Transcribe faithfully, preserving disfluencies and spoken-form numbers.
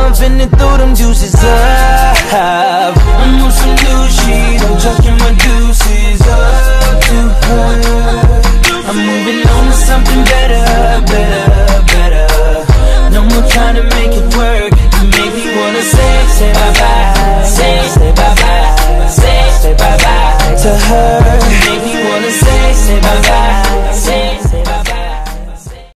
I'm finna throw them juices up. I'm on some new shit, I'm talking my deuces.